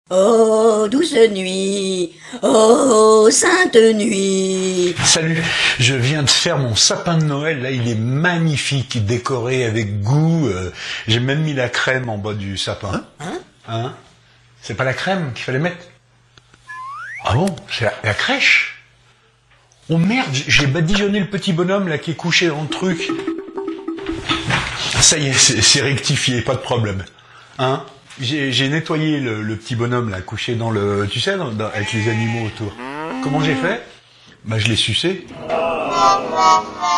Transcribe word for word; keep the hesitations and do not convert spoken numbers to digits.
Oh, douce nuit, oh, sainte nuit. Salut, je viens de faire mon sapin de Noël, là il est magnifique, décoré avec goût, euh, j'ai même mis la crème en bas du sapin. Hein? Hein? C'est pas la crème qu'il fallait mettre? Ah bon? C'est la, la crèche? Oh merde, j'ai badigeonné le petit bonhomme là qui est couché dans le truc. Ça y est, c'est rectifié, pas de problème. Hein? J'ai nettoyé le, le petit bonhomme là, couché dans le... Tu sais, dans, dans, avec les animaux autour. Comment j'ai fait? Bah je l'ai sucé.